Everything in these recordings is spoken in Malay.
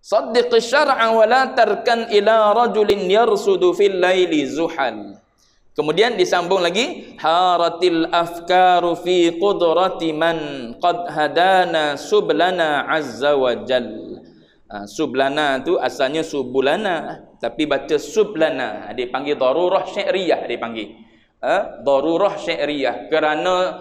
Saddiq syar'a wa la tarkan ila rajulin yarsudu fil laili zuhal. Kemudian disambung lagi, haratil afkaru fi qudrati man qad hadana sublana azza wa jal. Sublana tu asalnya subulana, tapi baca sublana. Dia panggil darurah syi'riyah, dia panggil. Darurah syi'riyah kerana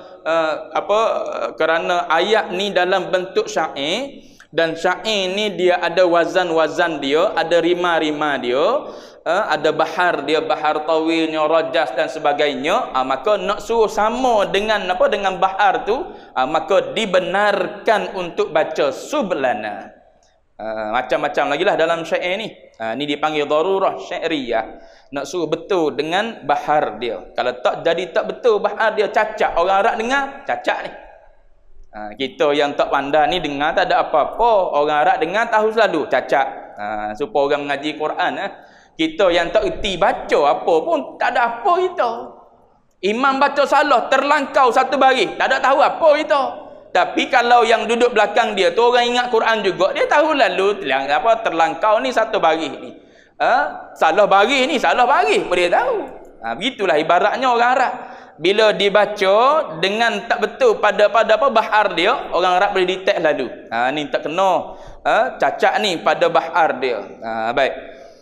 kerana ayat ni dalam bentuk syair, dan syair ni dia ada wazan-wazan dia, ada rima-rima dia, ada bahar dia, bahar tawilnya, rajas dan sebagainya. Maka nak suruh sama dengan dengan bahar tu, maka dibenarkan untuk baca sublana. Macam-macam lagi lah dalam syair ni. Ni dipanggil darurah syairiyah. Nak suruh betul dengan bahar dia. Kalau tak jadi tak betul bahar dia, cacat. Orang Arab dengar, cacat ni. Kita yang tak pandai ni dengar tak ada apa-apa. Orang Arab dengar tahu selalu, cacat. Supaya orang mengaji Quran. Kita yang tak erti baca apa pun, tak ada apa kita. Imam baca salah, terlangkau satu baris, tak ada tahu apa kita. Tapi kalau yang duduk belakang dia tu orang ingat Quran juga, dia tahu lalu terlangkau ni satu baris ni. Salah baris ni, salah baris pun dia tahu. Begitulah ibaratnya orang Arab. Bila dibaca dengan tak betul pada bahar dia, orang Arab boleh detect lalu. Ni tak kena cacat ni pada bahar dia. Baik.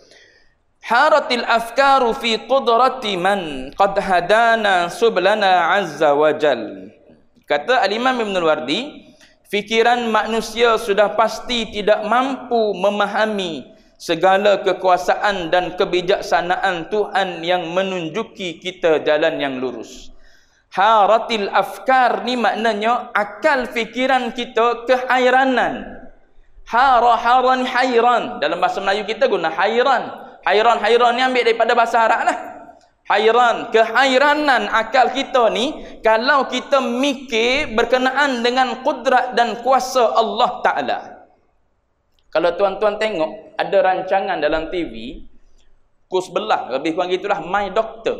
Haratil afkaru fi qudrati man qad hadana sublana azza wa jal. Kata Al-Imam Ibn Al-Wardi, fikiran manusia sudah pasti tidak mampu memahami segala kekuasaan dan kebijaksanaan Tuhan yang menunjuki kita jalan yang lurus. Haratil afkar ni maknanya akal fikiran kita kehairanan. Haran hairan. Dalam bahasa Melayu kita guna hairan. Hairan ni ambil daripada bahasa Arab lah. Hairan, kehairanan akal kita ni kalau kita mikir berkenaan dengan kudrat dan kuasa Allah Ta'ala. Kalau tuan-tuan tengok ada rancangan dalam TV, kurs belah, lebih kurang gitulah, My Doctor.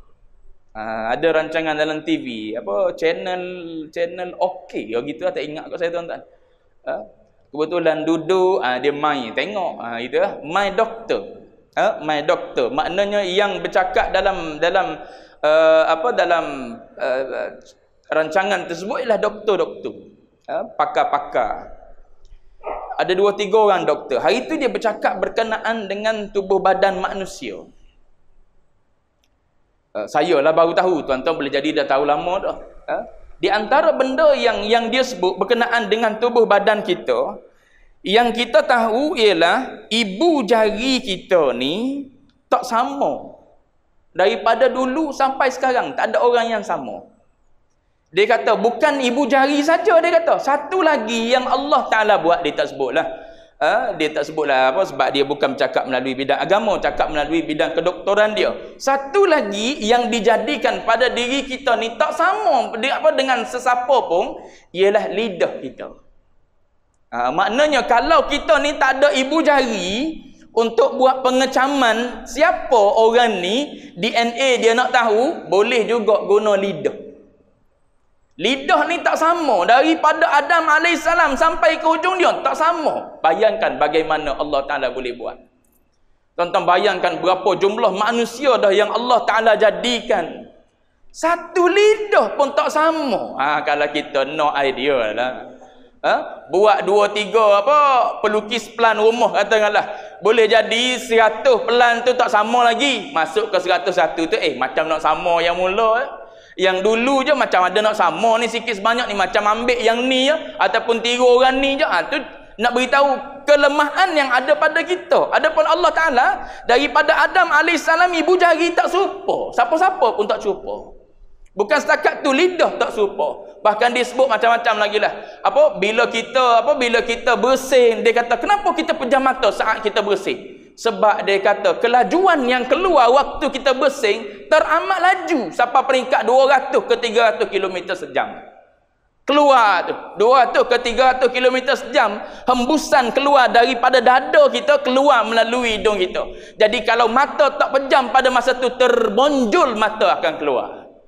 Ada rancangan dalam TV, channel OK gitu lah, tak ingat kot saya tuan-tuan. Kebetulan duduk, dia main tengok, itu lah, My Doctor. My Doctor maknanya yang bercakap dalam rancangan tersebut ialah doktor-doktor, pakar-pakar. Ada 2-3 orang doktor. Hari itu dia bercakap berkenaan dengan tubuh badan manusia. Saya lah baru tahu, tuan-tuan boleh jadi dah tahu lama dah. Di antara benda yang dia sebut berkenaan dengan tubuh badan kita, yang kita tahu ialah ibu jari kita ni tak sama. Daripada dulu sampai sekarang tak ada orang yang sama. Dia kata bukan ibu jari saja, dia kata satu lagi yang Allah Ta'ala buat, dia tak sebutlah. Dia tak sebutlah apa, sebab dia bukan bercakap melalui bidang agama, cakap melalui bidang kedoktoran dia. Satu lagi yang dijadikan pada diri kita ni tak sama dengan sesiapa pun, ialah lidah kita. Maknanya kalau kita ni tak ada ibu jari untuk buat pengecaman siapa orang ni, DNA dia nak tahu, boleh juga guna lidah. Lidah ni tak sama daripada Adam AS sampai ke hujung dia, tak sama. Bayangkan bagaimana Allah Ta'ala boleh buat. Tuan-tuan bayangkan berapa jumlah manusia dah yang Allah Ta'ala jadikan. Satu lidah pun tak sama. Kalau kita no idea lah. Buat 2-3 pelukis pelan rumah katakanlah, boleh jadi 100 pelan tu tak sama lagi, masuk ke 101 tu macam nak sama yang mula yang dulu je, macam ada nak sama ni sikit sebanyak ni, macam ambil yang ni ataupun tiru orang ni je. Tu nak beritahu kelemahan yang ada pada kita. Adapun Allah Ta'ala daripada Adam AS ibu jari tak serupa, siapa-siapa pun tak serupa. Bukan setakat tu, lidah tak serupa. Bahkan dia sebut macam-macam lagi lah. Bila kita bersin, dia kata kenapa kita pejam mata saat kita bersin? Sebab dia kata kelajuan yang keluar waktu kita bersin teramat laju sampai peringkat 200 ke 300 km sejam. Keluar tu 200 ke 300 km sejam, hembusan keluar daripada dada kita, keluar melalui hidung kita. Jadi kalau mata tak pejam pada masa tu, terbonjol mata akan keluar.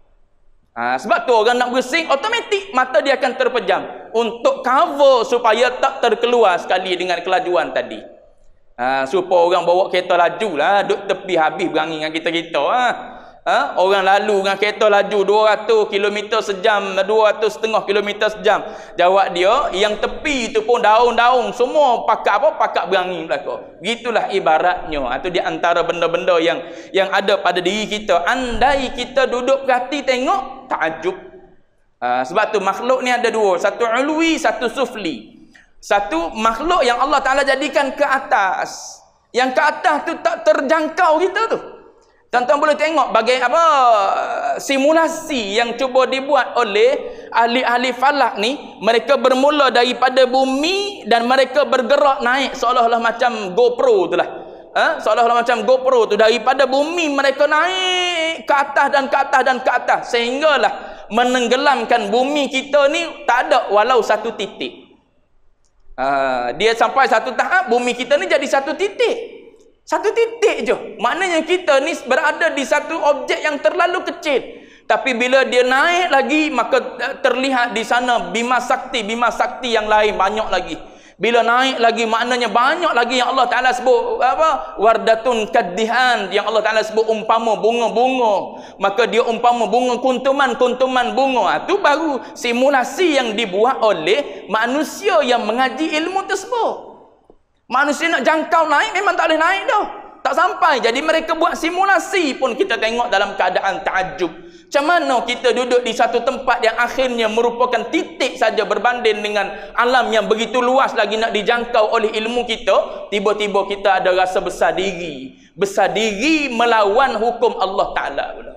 Sebab tu orang nak bersin, automatik mata dia akan terpejam untuk cover supaya tak terkeluar sekali dengan kelajuan tadi. Supaya orang bawa kereta laju lah, duduk tepi habis berangin dengan kita-kita. Orang lalu dengan kereta laju 200 km sejam, 200,5 km sejam. Jawab dia, yang tepi tu pun daun-daun semua pakat pakat berangin belakang. Begitulah ibaratnya. Itu di antara benda-benda yang ada pada diri kita. Andai kita duduk perhati tengok, takjub. Sebab tu makhluk ni ada dua, satu ulwi, satu sufli. Satu makhluk yang Allah Ta'ala jadikan ke atas. Yang ke atas tu tak terjangkau kita tu. Tuan-tuan boleh tengok simulasi yang cuba dibuat oleh ahli-ahli falak ni. Mereka bermula daripada bumi dan mereka bergerak naik seolah-olah macam GoPro tu lah. Seolah-olah macam GoPro tu, daripada bumi mereka naik ke atas dan ke atas dan ke atas, sehinggalah menenggelamkan bumi kita ni tak ada walau satu titik. Dia sampai satu tahap bumi kita ni jadi satu titik. Satu titik je. Maknanya kita ni berada di satu objek yang terlalu kecil. Tapi bila dia naik lagi, maka terlihat di sana bima sakti yang lain banyak lagi. Bila naik lagi, maknanya banyak lagi yang Allah Ta'ala sebut wardatun kaddihan, yang Allah Ta'ala sebut umpama bunga-bunga. Maka dia umpama bunga kuntuman bunga. Itu baru simulasi yang dibuat oleh manusia yang mengaji ilmu tersebut. Manusia nak jangkau naik memang tak boleh naik dah. Tak sampai. Jadi mereka buat simulasi pun kita tengok dalam keadaan takjub. Macam mana kita duduk di satu tempat yang akhirnya merupakan titik saja berbanding dengan alam yang begitu luas lagi nak dijangkau oleh ilmu kita. Tiba-tiba kita ada rasa besar diri. Besar diri melawan hukum Allah Ta'ala pula.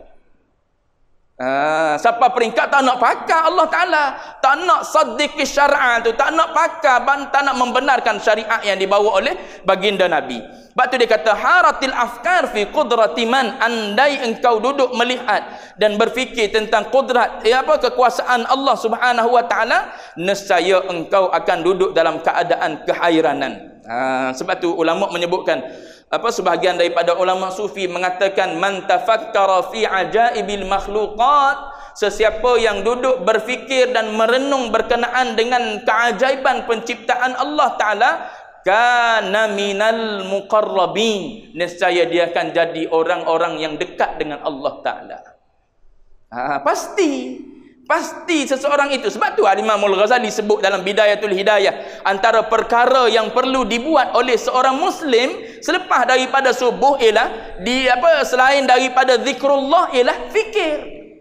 Siapa peringkat tak nak pakai Allah Ta'ala, tak nak saddiq syar'a tu, tak nak pakai, tak nak membenarkan syariat yang dibawa oleh baginda Nabi. Sebab tu dia kata haratil afkar fi qudrati man, andai engkau duduk melihat dan berfikir tentang kudrat kekuasaan Allah Subhanahu wa Ta'ala, nescaya engkau akan duduk dalam keadaan kehairanan. Sebab tu ulama menyebutkan, sebahagian daripada ulama sufi mengatakan man tafakkara fi ajaibil makhluqat, sesiapa yang duduk berfikir dan merenung berkenaan dengan keajaiban penciptaan Allah Ta'ala, kana minal muqarrabin, nescaya dia akan jadi orang-orang yang dekat dengan Allah Ta'ala. Pasti seseorang itu. Sebab tu Imam Al-Ghazali sebut dalam Bidayatul Hidayah, antara perkara yang perlu dibuat oleh seorang Muslim selepas daripada subuh ialah selain daripada zikrullah ialah fikir.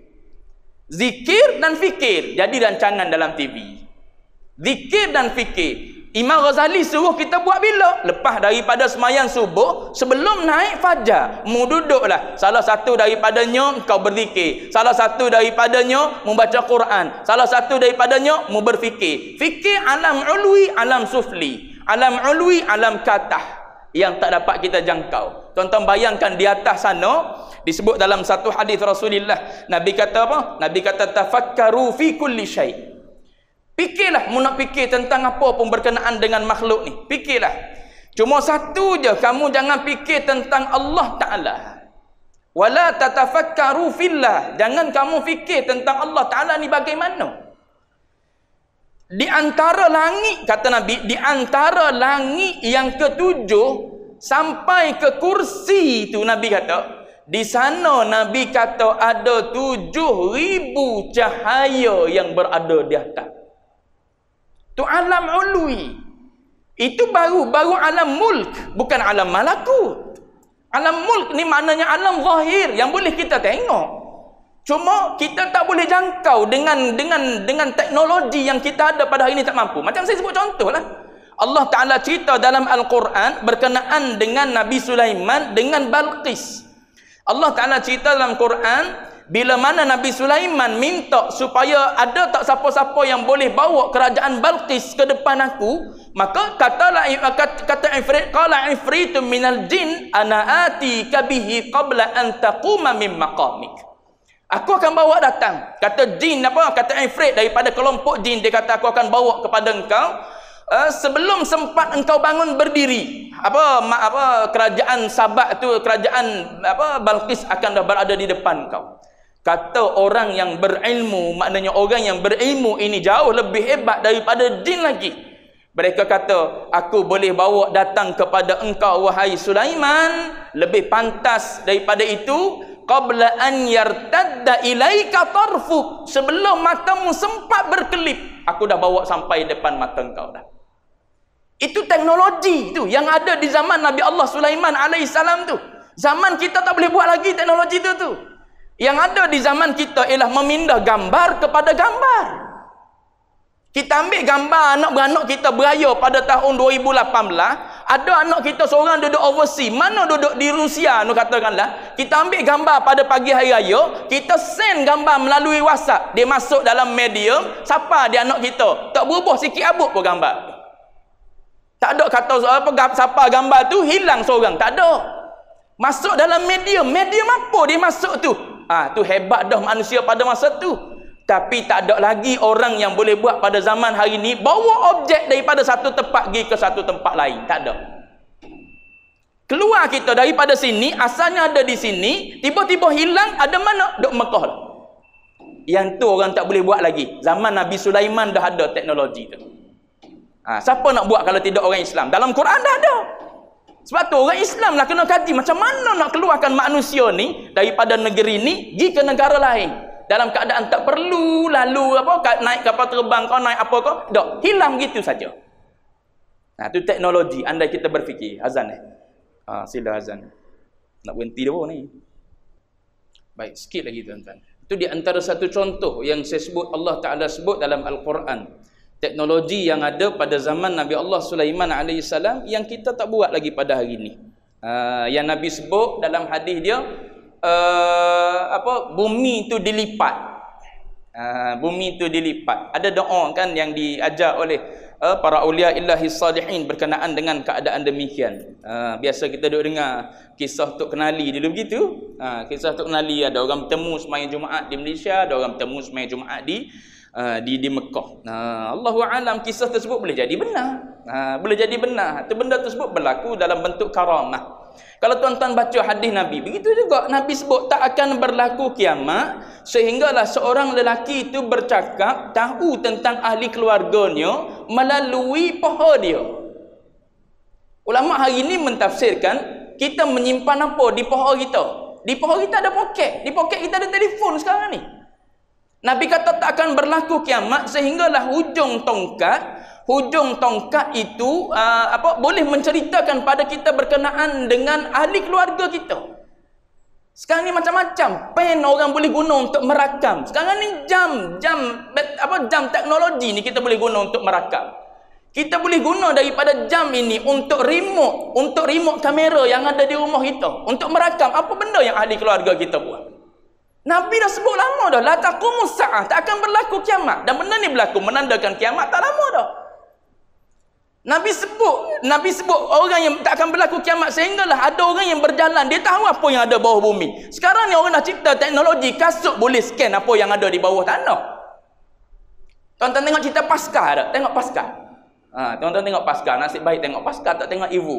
Zikir dan fikir jadi rancangan dalam TV. Zikir dan fikir. Imam Ghazali suruh kita buat bila? Lepas daripada semayang subuh, sebelum naik fajar, mu duduklah. Salah satu daripadanya kau berzikir, salah satu daripadanya membaca Quran, salah satu daripadanya mu berfikir. Fikir alam ulwi, alam sufli. Alam ulwi, alam katah yang tak dapat kita jangkau. Tuan-tuan bayangkan di atas sana, disebut dalam satu hadis Rasulullah, Nabi kata apa? Nabi kata tafakkaru fi kulli syai'. Fikirlah, mu nak fikir tentang apa pun berkenaan dengan makhluk ni. Fikirlah. Cuma satu je, kamu jangan fikir tentang Allah Ta'ala. Wala tatafakkaru fillah. Jangan kamu fikir tentang Allah Ta'ala ni bagaimana. Di antara langit, kata Nabi, di antara langit yang ketujuh sampai ke kursi tu, Nabi kata, di sana Nabi kata ada 7,000 cahaya yang berada di atas. Tu alam ulwi. Itu baru alam mulk, bukan alam malakut. Alam mulk ni maknanya alam zahir yang boleh kita tengok. Cuma kita tak boleh jangkau dengan teknologi yang kita ada pada hari ini, tak mampu. Macam saya sebut contohlah. Allah Ta'ala cerita dalam Al-Quran berkenaan dengan Nabi Sulaiman dengan Balqis. Allah Ta'ala cerita dalam Quran, bila mana Nabi Sulaiman minta supaya ada tak siapa-siapa yang boleh bawa kerajaan Balqis ke depan aku, maka kata Ifrit, qala ifritu minal jin ana atika bihi qabla an taquma min maqamik. Aku akan bawa datang. Kata jin kata Ifrit daripada kelompok jin, dia kata aku akan bawa kepada engkau sebelum sempat engkau bangun berdiri. Kerajaan Sabak tu, kerajaan Balqis akan dah berada di depan kau. Kata orang yang berilmu, maknanya orang yang berilmu ini jauh lebih hebat daripada jin lagi. Mereka kata, aku boleh bawa datang kepada engkau wahai Sulaiman, lebih pantas daripada itu, qabla an yartadda ilaika tarfuk, sebelum matamu sempat berkelip, aku dah bawa sampai depan mata engkau dah. Itu teknologi tu yang ada di zaman Nabi Allah Sulaiman alaihissalam tu. Zaman kita tak boleh buat lagi teknologi tu. Yang ada di zaman kita ialah memindah gambar kepada gambar. Kita ambil gambar anak beranak kita beraya pada tahun 2018, ada anak kita seorang duduk overseas, mana duduk di Rusia, katakanlah, kita ambil gambar pada pagi hari raya, kita send gambar melalui WhatsApp, dia masuk dalam medium, siapa dia anak kita, tak berubah sikit abuk pun gambar. Tak ada kata siapa gambar tu hilang seorang, tak ada. Masuk dalam medium apa dia masuk tu? Tu hebat dah manusia pada masa tu. Tapi tak ada lagi orang yang boleh buat pada zaman hari ni, bawa objek daripada satu tempat pergi ke satu tempat lain. Tak ada. Keluar kita daripada sini, asalnya ada di sini, tiba-tiba hilang, ada mana? Duk Mekah lah. Yang tu orang tak boleh buat lagi. Zaman Nabi Sulaiman dah ada teknologi tu. Siapa nak buat kalau tidak orang Islam? Dalam Quran dah ada. Sebab tu orang Islam lah kena kaji macam mana nak keluarkan manusia ni daripada negeri ni pergi ke negara lain. Dalam keadaan tak perlu lalu naik kapal terbang kau, naik apa kau, dah hilang gitu saja. Tu teknologi. Andai kita berfikir. Azan sila azan. Nak berhenti dah ni. Baik, sikit lagi tuan-tuan. Itu di antara satu contoh yang saya sebut, Allah Ta'ala sebut dalam Al-Quran. Teknologi yang ada pada zaman Nabi Allah Sulaiman alaihissalam yang kita tak buat lagi pada hari ini. Yang Nabi sebut dalam hadis dia, bumi itu dilipat. Bumi itu dilipat. Ada doa kan yang diajar oleh para aulia illahi salihin berkenaan dengan keadaan demikian. Biasa kita duk dengar kisah Tok Kenali dulu begitu. Kisah Tok Kenali, ada orang bertemu sembahyang Jumaat di Malaysia, ada orang bertemu sembahyang Jumaat di Mekah. Allahu alam kisah tersebut boleh jadi benar. Boleh jadi benar. Benda tersebut berlaku dalam bentuk karamah. Kalau tuan-tuan baca hadis Nabi, begitu juga Nabi sebut tak akan berlaku kiamat sehinggalah seorang lelaki itu bercakap tahu tentang ahli keluarganya melalui paha dia. Ulama hari ini mentafsirkan kita menyimpan apa di paha kita. Di paha kita ada poket, di poket kita ada telefon sekarang ni. Nabi kata tak akan berlaku kiamat sehinggalah hujung tongkat itu boleh menceritakan pada kita berkenaan dengan ahli keluarga kita. Sekarang ni macam-macam pen orang boleh guna untuk merakam. Sekarang ni jam teknologi ni kita boleh guna untuk merakam. Kita boleh guna daripada jam ini untuk remote kamera yang ada di rumah kita, untuk merakam apa benda yang ahli keluarga kita buat. Nabi dah sebut lama dah, la taqumus sa'ah, tak akan berlaku kiamat. Dan benda ni berlaku menandakan kiamat tak lama dah. Nabi sebut orang yang tak akan berlaku kiamat sehinggalah ada orang yang berjalan, dia tahu apa yang ada bawah bumi. Sekarang ni orang dah cipta teknologi kasut boleh scan apa yang ada di bawah tanah. Tuan-tuan tengok cerita Paskah tak? Tengok Paskah. Tuan-tuan tengok Paskah, nasib baik tengok Paskah tak tengok Ibu.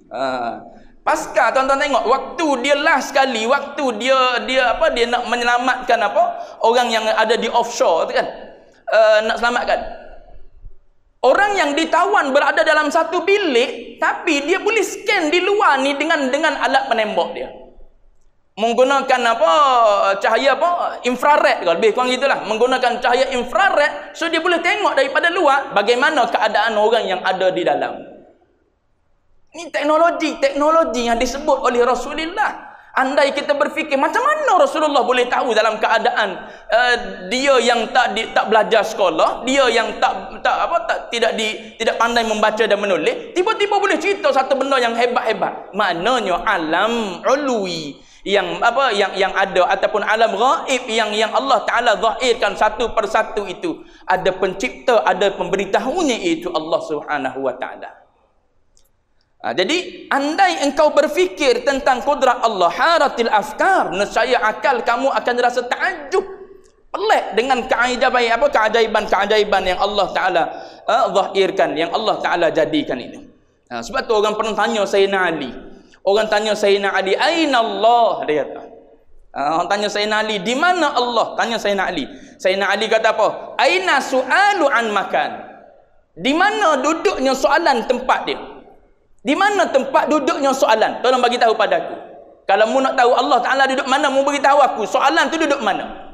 Paskah tuan-tuan tengok waktu dia last sekali, waktu dia nak menyelamatkan orang yang ada di offshore tu kan. Nak selamatkan. Orang yang ditawan berada dalam satu bilik, tapi dia boleh scan di luar ni dengan alat penembak dia. Menggunakan cahaya infrared, lebih kurang gitulah. Menggunakan cahaya infrared, so dia boleh tengok daripada luar bagaimana keadaan orang yang ada di dalam. Ini teknologi yang disebut oleh Rasulullah. Andai kita berfikir macam mana Rasulullah boleh tahu dalam keadaan dia yang tak belajar sekolah, dia yang tidak pandai membaca dan menulis, tiba-tiba boleh cerita satu benda yang hebat-hebat. Maknanya alam ulwi yang ada ataupun alam ghaib yang Allah Taala zahirkan satu persatu itu, ada pencipta, ada pemberitahunya, iaitu Allah Subhanahu wa taala. Jadi andai engkau berfikir tentang kudrat Allah, haratil afkar, nescaya akal kamu akan rasa takjub, pelik dengan keajaiban yang Allah Taala zahirkan, yang Allah Taala jadikan ini. Sebab tu orang pernah tanya Sayyidina Ali. Orang tanya Sayyidina Ali, aina Allah? Dia kata. Orang tanya Sayyidina Ali, di mana Allah? Tanya Sayyidina Ali. Sayyidina Ali kata apa? Aina su'alu an makan. Di mana duduknya soalan tempat dia? Di mana tempat duduknya soalan? Tolong bagi tahu pada aku. Kalau mu nak tahu Allah Ta'ala duduk mana, mu bagi tahu aku. Soalan tu duduk mana?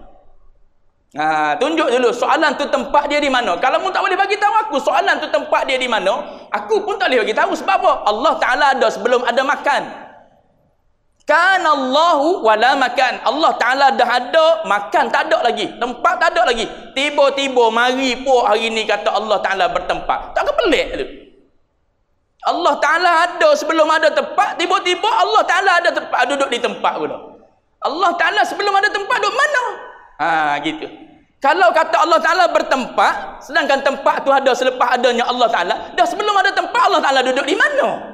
Tunjuk dulu soalan tu tempat dia di mana. Kalau mu tak boleh bagi tahu aku soalan tu tempat dia di mana, aku pun tak boleh bagi tahu. Sebab apa? Allah Ta'ala ada sebelum ada makan. Kana Allahu wala makan. Allah Ta'ala dah ada, makan tak ada lagi, tempat tak ada lagi. Tiba-tiba mari pun hari ni kata Allah Ta'ala bertempat. Tak ke pelik tu? Allah Ta'ala ada sebelum ada tempat, tiba-tiba Allah Ta'ala ada tempat, duduk di tempat pula. Allah Ta'ala sebelum ada tempat duduk mana? Gitu. Kalau kata Allah Ta'ala bertempat, sedangkan tempat tu ada selepas adanya Allah Ta'ala, dah sebelum ada tempat Allah Ta'ala duduk di mana?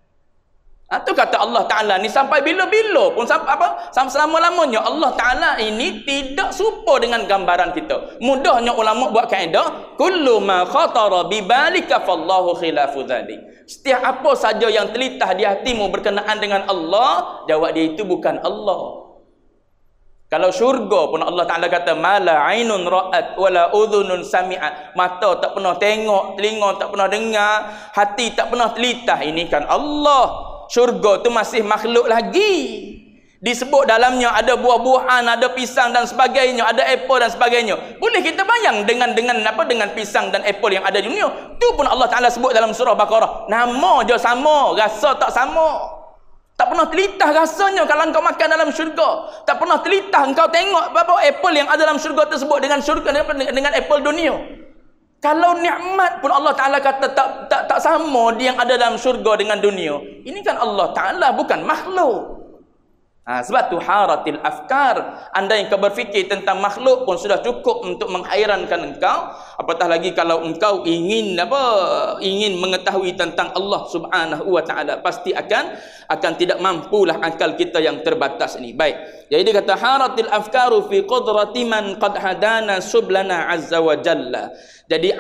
Tu kata Allah Ta'ala ni sampai bila-bila pun, sampai selama-lamanya Allah Ta'ala ini tidak serupa dengan gambaran kita. Mudahnya ulama buat kaedah, kullu ma khatara bibalika fallahu khilafu dzalik. Setiap apa saja yang terlintas di hatimu berkenaan dengan Allah, jawab dia itu bukan Allah. Kalau syurga pun Allah Ta'ala kata mala ainun ra'at wala udhunun sami'at. Mata tak pernah tengok, telinga tak pernah dengar, hati tak pernah terlintas. Ini kan Allah. Syurga tu masih makhluk lagi. Disebut dalamnya ada buah-buahan, ada pisang dan sebagainya, ada apple dan sebagainya. Boleh kita bayang dengan pisang dan apple yang ada di dunia. Tu pun Allah Ta'ala sebut dalam surah Baqarah. Nama je sama, rasa tak sama. Tak pernah terlintas rasanya kalau engkau makan dalam syurga. Tak pernah terlintas engkau tengok berapa apple yang ada dalam syurga tersebut dengan dengan apple dunia. Kalau nikmat pun Allah Ta'ala kata tak sama dia yang ada dalam syurga dengan dunia. Ini kan Allah Ta'ala, bukan makhluk. Sebab tu haratil afkar. Anda yang kau berfikir tentang makhluk pun sudah cukup untuk menghairankan engkau. Apatah lagi kalau engkau ingin mengetahui tentang Allah Subhanahu wa Ta'ala. Pasti akan tidak mampulah akal kita yang terbatas ini. Baik. Jadi dia kata haratil afkaru fi qudrati man qad hadana sublana azza wa jalla. Jadi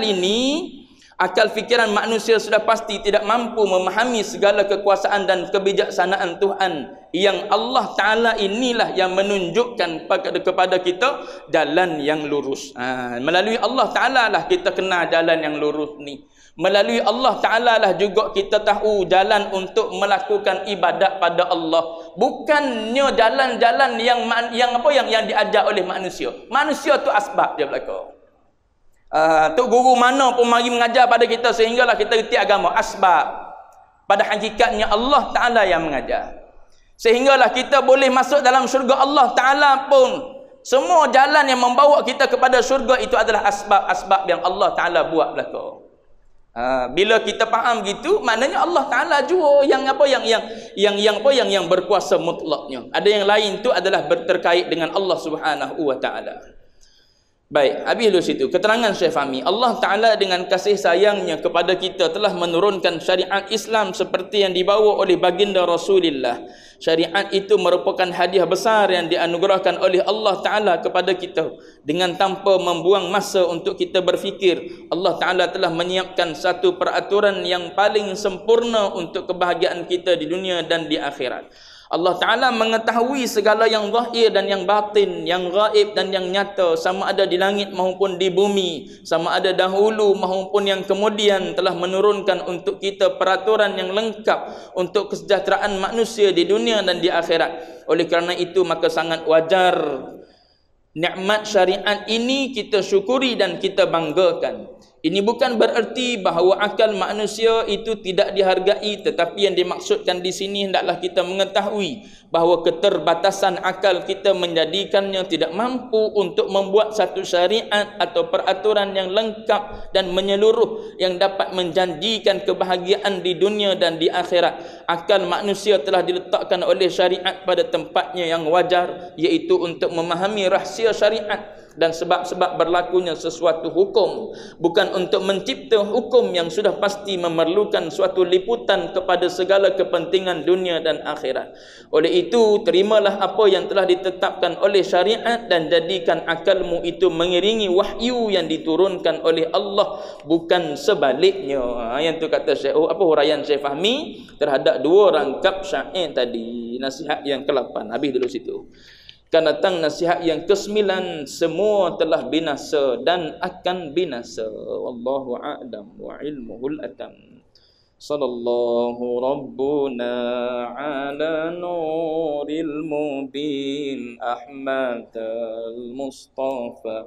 akal fikiran manusia sudah pasti tidak mampu memahami segala kekuasaan dan kebijaksanaan Tuhan, yang Allah Ta'ala inilah yang menunjukkan kepada kita jalan yang lurus. Melalui Allah Ta'ala lah kita kenal jalan yang lurus ni. Melalui Allah Ta'ala lah juga kita tahu jalan untuk melakukan ibadat pada Allah. Bukannya jalan-jalan yang diajar oleh manusia. Manusia tu asbab dia belaka. Tok guru mana pun mari mengajar pada kita sehinggalah kita reti agama, asbab. Pada hakikatnya Allah Ta'ala yang mengajar. Sehinggalah kita boleh masuk dalam syurga Allah Ta'ala pun. Semua jalan yang membawa kita kepada syurga itu adalah asbab-asbab yang Allah Ta'ala buat belaka. Bila kita faham gitu, maknanya Allah Ta'ala jua yang berkuasa mutlaknya. Ada yang lain tu adalah berterkait dengan Allah Subhanahu wa Ta'ala. Baik, habis dulu situ. Keterangan Syekh Fahmi, Allah Ta'ala dengan kasih sayangnya kepada kita telah menurunkan syariat Islam seperti yang dibawa oleh baginda Rasulullah. Syariat itu merupakan hadiah besar yang dianugerahkan oleh Allah Ta'ala kepada kita. Dengan tanpa membuang masa untuk kita berfikir, Allah Ta'ala telah menyiapkan satu peraturan yang paling sempurna untuk kebahagiaan kita di dunia dan di akhirat. Allah Ta'ala mengetahui segala yang zahir dan yang batin, yang gaib dan yang nyata, sama ada di langit maupun di bumi, sama ada dahulu maupun yang kemudian, telah menurunkan untuk kita peraturan yang lengkap untuk kesejahteraan manusia di dunia dan di akhirat. Oleh kerana itu maka sangat wajar nikmat syariat ini kita syukuri dan kita banggakan. Ini bukan bererti bahawa akal manusia itu tidak dihargai, tetapi yang dimaksudkan di sini hendaklah kita mengetahui bahawa keterbatasan akal kita menjadikannya tidak mampu untuk membuat satu syariat atau peraturan yang lengkap dan menyeluruh yang dapat menjanjikan kebahagiaan di dunia dan di akhirat. Akal manusia telah diletakkan oleh syariat pada tempatnya yang wajar, iaitu untuk memahami rahsia syariat dan sebab-sebab berlakunya sesuatu hukum, bukan untuk mencipta hukum yang sudah pasti memerlukan suatu liputan kepada segala kepentingan dunia dan akhirat. Oleh itu, terimalah apa yang telah ditetapkan oleh syariat dan jadikan akalmu itu mengiringi wahyu yang diturunkan oleh Allah, bukan sebaliknya. Yang tu kata Syekh, huraian Syekh Fahmi terhadap dua rangkap syair tadi, nasihat yang ke-8. Habis dulu situ. Akan datang nasihat yang ke-9, semua telah binasa dan akan binasa. Wallahu a'lam wa ilmuhul atam. Sallallahu rabbuna ala nuril mubin Ahmad al-Mustafa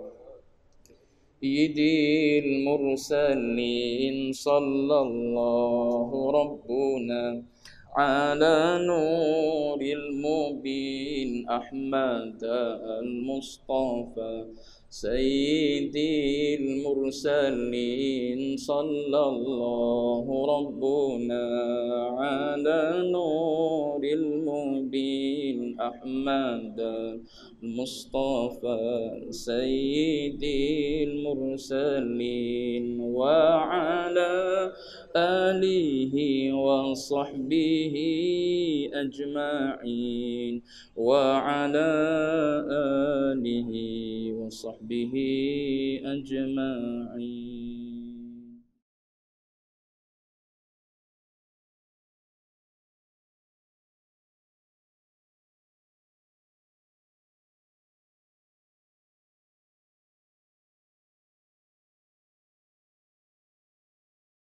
Sayyidil mursalin. Sallallahu rabbuna ala nuril mubin Ahmad al-Mustafa Sayyidil mursalin. Sallallahu rabbuna ala nuril mubin Ahmad al-Mustafa Sayyidil mursalin wa ala alihi wa sahbihi ajma'in wa ala alihi wa sahbihi ajma'in.